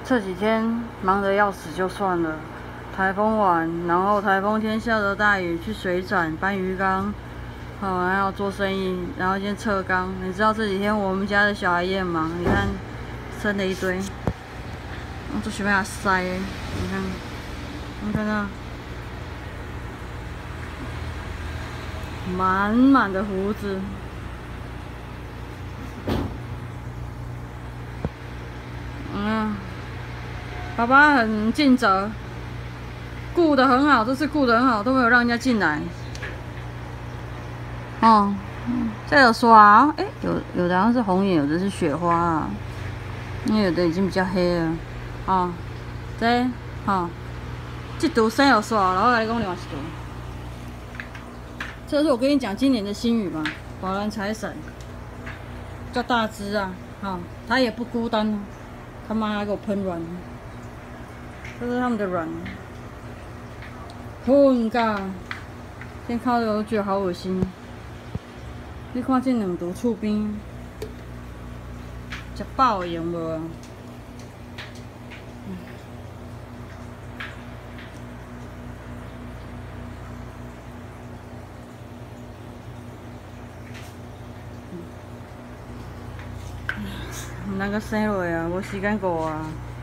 这几天忙得要死就算了，台风完，然后台风天下着大雨，去水产搬鱼缸，还要做生意，然后先测缸。你知道这几天我们家的小孩也很忙，你看生了一堆，我做想要塞，你看到满满的胡子。爸爸很尽责，顾得很好，这次顾得很好，都没有让人家进来。哦，这有刷，有的好像是红眼，有的是雪花啊，因为有的已经比较黑了。哦，这这堵生有刷，然后来跟我另外一堵。这是我跟你讲今年的新语嘛，宝蓝财神，叫大只啊，它也不孤单哦，他妈还给我喷卵。这是他们的卵，混噶！先看到我觉得好恶心。你看这两坨厝边，吃饱的用无啊？那个生落啊，无时间顾啊。